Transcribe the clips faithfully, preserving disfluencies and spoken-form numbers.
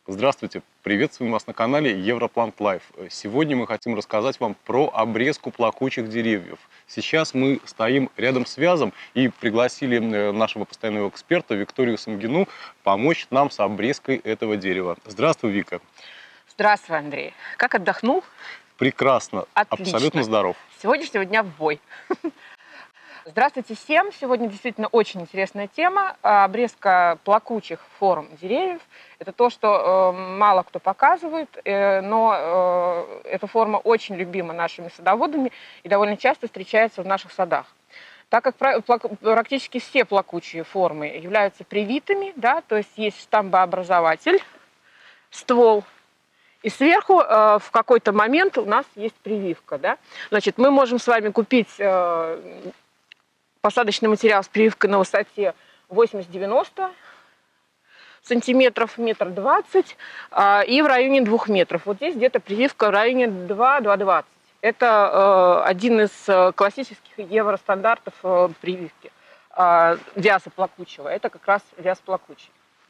Здравствуйте, приветствуем вас на канале Европлант Лайф. Сегодня мы хотим рассказать вам про обрезку плакучих деревьев. Сейчас мы стоим рядом с вязом и пригласили нашего постоянного эксперта Викторию Самгину помочь нам с обрезкой этого дерева. Здравствуй, Вика. Здравствуй, Андрей. Как отдохнул? Прекрасно, Отлично. Абсолютно здоров. С сегодняшнего дня в бой. Здравствуйте всем! Сегодня действительно очень интересная тема. Обрезка плакучих форм деревьев. Это то, что э, мало кто показывает, э, но э, эта форма очень любима нашими садоводами и довольно часто встречается в наших садах. Так как практически все плакучие формы являются привитыми, да, то есть есть штамбообразователь, ствол, и сверху э, в какой-то момент у нас есть прививка. Да? Значит, мы можем с вами купить э, посадочный материал с прививкой на высоте восемьдесят-девяносто сантиметров, метр двадцать э, и в районе двух метров. Вот здесь где-то прививка в районе два-два двадцать. Это э, один из э, классических евростандартов э, прививки э, вяза плакучего. Это как раз вяз плакучий.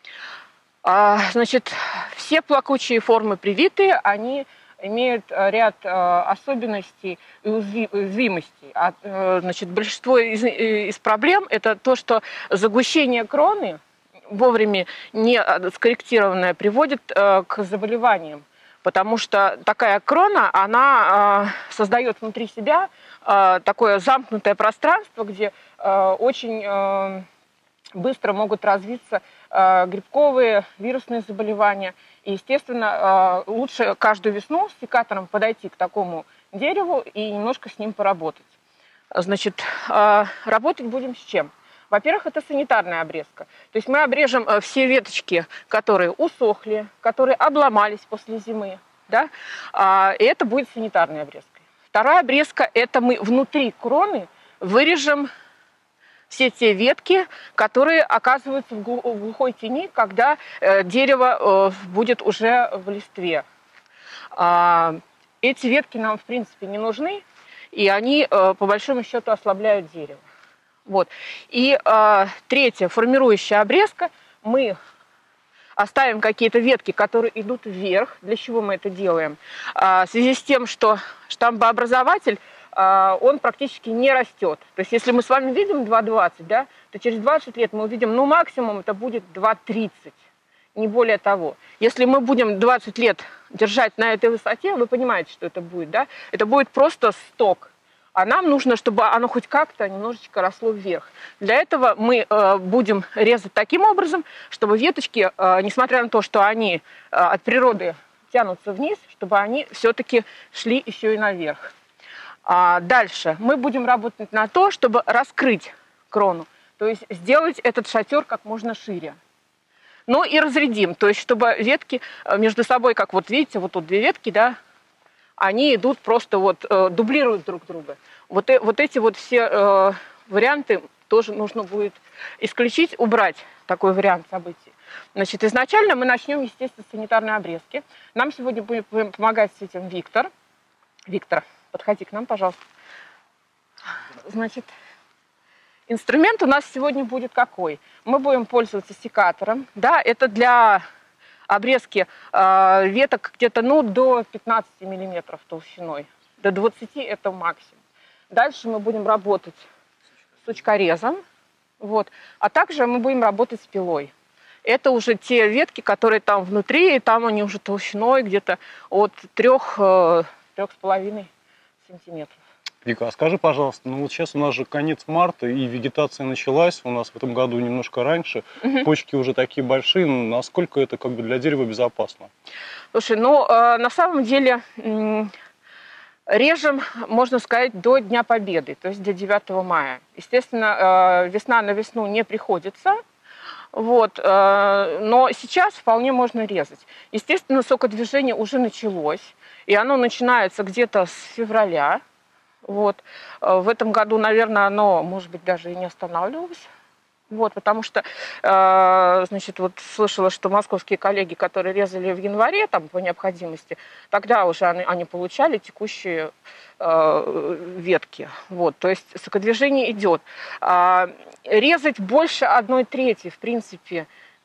А, значит, все плакучие формы привитые, они имеют ряд э, особенностей и уязвимостей. А, э, значит, большинство из, из проблем – это то, что загущение кроны, вовремя не скорректированное, приводит э, к заболеваниям. Потому что такая крона, она э, создает внутри себя э, такое замкнутое пространство, где э, очень э, быстро могут развиться э, грибковые, вирусные заболевания. И, естественно, лучше каждую весну с секатором подойти к такому дереву и немножко с ним поработать. Значит, работать будем с чем? Во-первых, это санитарная обрезка. То есть мы обрежем все веточки, которые усохли, которые обломались после зимы. Да? И это будет санитарной обрезкой. Вторая обрезка – это мы внутри кроны вырежем все те ветки, которые оказываются в глухой тени, когда э, дерево э, будет уже в листве. А, эти ветки нам, в принципе, не нужны, и они, э, по большому счету, ослабляют дерево. Вот. И э, третья, формирующая обрезка. Мы оставим какие-то ветки, которые идут вверх. Для чего мы это делаем? А, в связи с тем, что штамбообразователь он практически не растет. То есть если мы с вами видим два двадцать, да, то через двадцать лет мы увидим, ну, максимум это будет два тридцать, не более того. Если мы будем двадцать лет держать на этой высоте, вы понимаете, что это будет, да? Это будет просто сток. А нам нужно, чтобы оно хоть как-то немножечко росло вверх. Для этого мы э, будем резать таким образом, чтобы веточки, э, несмотря на то, что они э, от природы тянутся вниз, чтобы они все-таки шли еще и наверх. А дальше мы будем работать на то, чтобы раскрыть крону, то есть сделать этот шатер как можно шире. Ну и разрядим, то есть чтобы ветки между собой, как вот видите, вот тут две ветки, да, они идут просто вот, э, дублируют друг друга. Вот, э, вот эти вот все э, варианты тоже нужно будет исключить, убрать такой вариант событий. Значит, изначально мы начнем, естественно, с санитарной обрезки. Нам сегодня будет помогать с этим Виктор. Виктор. Подходи к нам, пожалуйста. Значит, инструмент у нас сегодня будет какой? Мы будем пользоваться секатором. Да, это для обрезки э, веток где-то ну, до пятнадцати миллиметров толщиной. До двадцати это максимум. Дальше мы будем работать с сучкорезом. Вот. А также мы будем работать с пилой. Это уже те ветки, которые там внутри, и там они уже толщиной где-то от трех, трех с половиной сантиметров. Вика, а скажи, пожалуйста, ну вот сейчас у нас же конец марта, и вегетация началась, у нас в этом году немножко раньше, угу. Почки уже такие большие, ну, насколько это как бы для дерева безопасно? Слушай, ну э, на самом деле э, режем, можно сказать, до Дня Победы, то есть до девятого мая. Естественно, э, весна на весну не приходится, вот, э, но сейчас вполне можно резать. Естественно, сокодвижение уже началось. И оно начинается где-то с февраля. Вот. В этом году, наверное, оно, может быть, даже и не останавливалось. Вот, потому что, э, значит, вот слышала, что московские коллеги, которые резали в январе там, по необходимости, тогда уже они, они получали текущие э, ветки. Вот, то есть сокодвижение идет. А, резать больше одной трети, в принципе,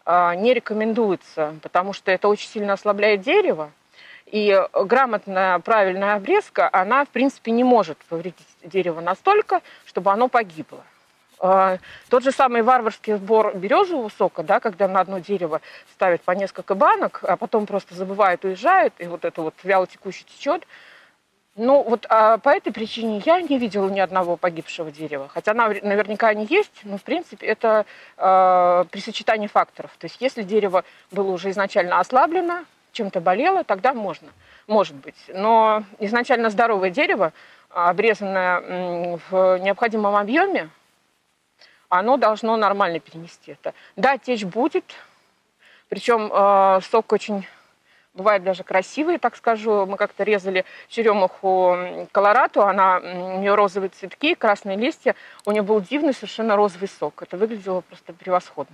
не рекомендуется, потому что это очень сильно ослабляет дерево. И грамотная, правильная обрезка, она, в принципе, не может повредить дерево настолько, чтобы оно погибло. Тот же самый варварский сбор березового сока, да, когда на одно дерево ставят по несколько банок, а потом просто забывают, уезжают, и вот это вот вяло текуще течет. Ну, вот а по этой причине я не видела ни одного погибшего дерева. Хотя наверняка они есть, но, в принципе, это э, при сочетании факторов. То есть если дерево было уже изначально ослаблено, чем-то болело, тогда можно, может быть. Но изначально здоровое дерево, обрезанное в необходимом объеме, оно должно нормально перенести это. Да, течь будет, причем э, сок очень бывает даже красивый, так скажу. Мы как-то резали черемуху колорадо, она, у нее розовые цветки, красные листья, у нее был дивный совершенно розовый сок. Это выглядело просто превосходно.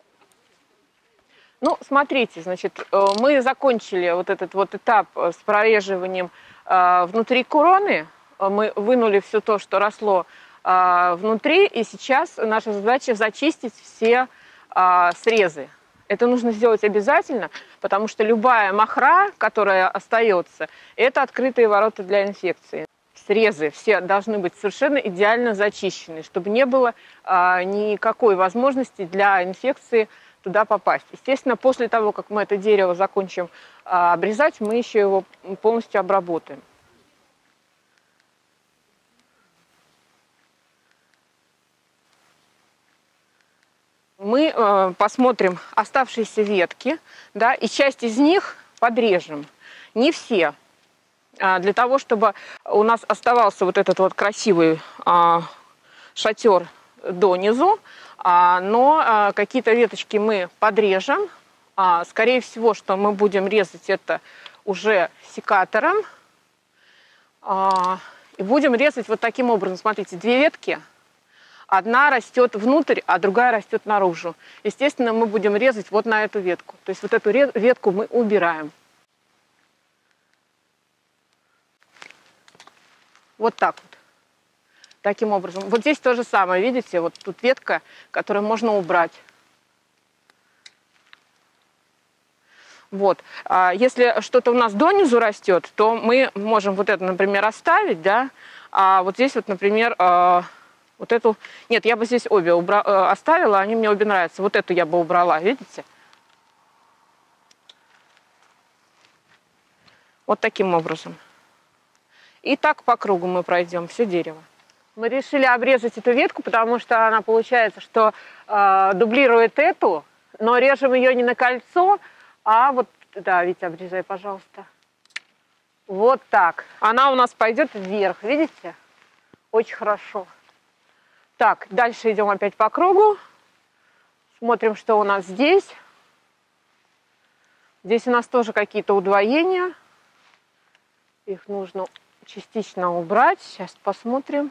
Ну, смотрите, значит, мы закончили вот этот вот этап с прореживанием внутри кроны. Мы вынули все то, что росло внутри, и сейчас наша задача зачистить все срезы. Это нужно сделать обязательно, потому что любая мохра, которая остается, это открытые ворота для инфекции. Срезы все должны быть совершенно идеально зачищены, чтобы не было никакой возможности для инфекции туда попасть. Естественно, после того, как мы это дерево закончим а, обрезать, мы еще его полностью обработаем. Мы э, посмотрим оставшиеся ветки, да, и часть из них подрежем. Не все. А, для того, чтобы у нас оставался вот этот вот красивый а, шатер донизу, но какие-то веточки мы подрежем. Скорее всего, что мы будем резать это уже секатором. И будем резать вот таким образом. Смотрите, две ветки. Одна растет внутрь, а другая растет наружу. Естественно, мы будем резать вот на эту ветку. То есть вот эту ветку мы убираем. Вот так вот. Таким образом. Вот здесь то же самое, видите, вот тут ветка, которую можно убрать. Вот. А если что-то у нас донизу растет, то мы можем вот это, например, оставить, да, а вот здесь вот, например, вот эту... Нет, я бы здесь обе убра... оставила, они мне обе нравятся. Вот эту я бы убрала, видите? Вот таким образом. И так по кругу мы пройдем все дерево. Мы решили обрезать эту ветку, потому что она получается, что э, дублирует эту, но режем ее не на кольцо, а вот, да, Витя, обрезай, пожалуйста. Вот так. Она у нас пойдет вверх, видите? Очень хорошо. Так, дальше идем опять по кругу. Смотрим, что у нас здесь. Здесь у нас тоже какие-то удвоения. Их нужно частично убрать. Сейчас посмотрим.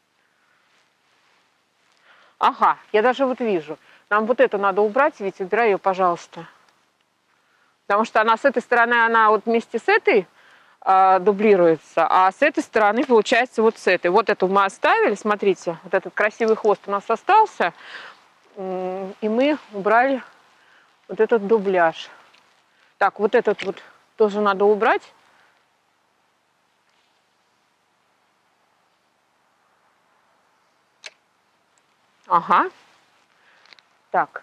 Ага, я даже вот вижу. Нам вот эту надо убрать, ведь убирай ее, пожалуйста. Потому что она с этой стороны, она вот вместе с этой э, дублируется, а с этой стороны получается вот с этой. Вот эту мы оставили, смотрите, вот этот красивый хвост у нас остался, э, и мы убрали вот этот дубляж. Так, вот этот вот тоже надо убрать. Ага. Так.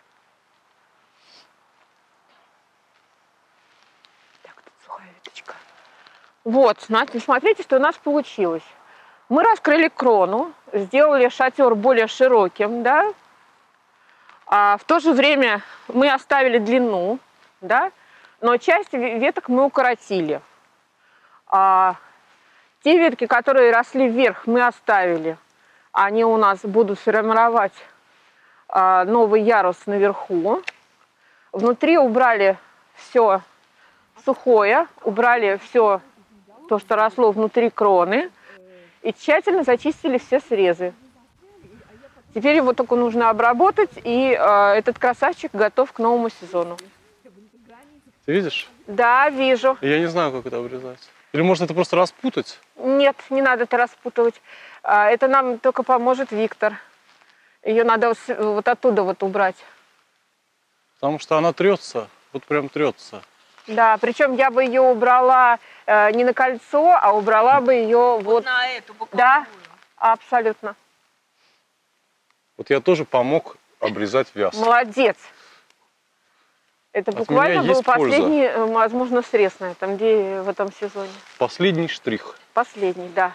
Так, тут сухая веточка. Вот, смотрите, что у нас получилось. Мы раскрыли крону, сделали шатер более широким, да. А в то же время мы оставили длину, да, но часть веток мы укоротили. А те ветки, которые росли вверх, мы оставили. Они у нас будут формировать а, новый ярус наверху. Внутри убрали все сухое, убрали все то, что росло внутри кроны, и тщательно зачистили все срезы. Теперь его только нужно обработать, и э, этот красавчик готов к новому сезону. Ты видишь? Да, вижу. Я не знаю, как это обрезать. Или можно это просто распутать? Нет, не надо это распутывать. Это нам только поможет Виктор. Ее надо вот оттуда вот убрать. Потому что она трется, вот прям трется. Да, причем я бы ее убрала э, не на кольцо, а убрала бы ее вот, Вот на эту боковую. Да, абсолютно. Вот я тоже помог обрезать вяз. Молодец. Это От буквально меня был есть польза. последний, э, возможно, срез на этом де- в этом сезоне. Последний штрих. Последний, да.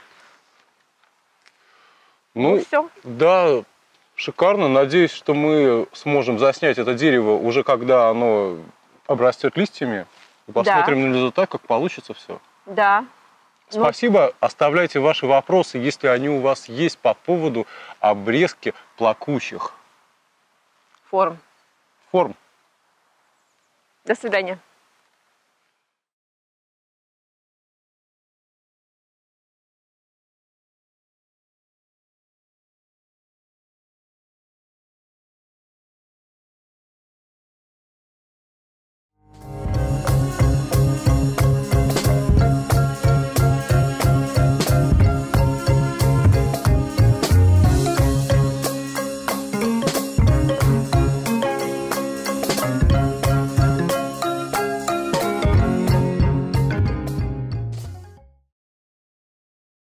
Ну, Ну все. да, шикарно. Надеюсь, что мы сможем заснять это дерево уже когда оно обрастет листьями. И посмотрим на результат, как получится все. Да. Ну, Спасибо. Оставляйте ваши вопросы, если они у вас есть по поводу обрезки плакучих форм. форм. До свидания.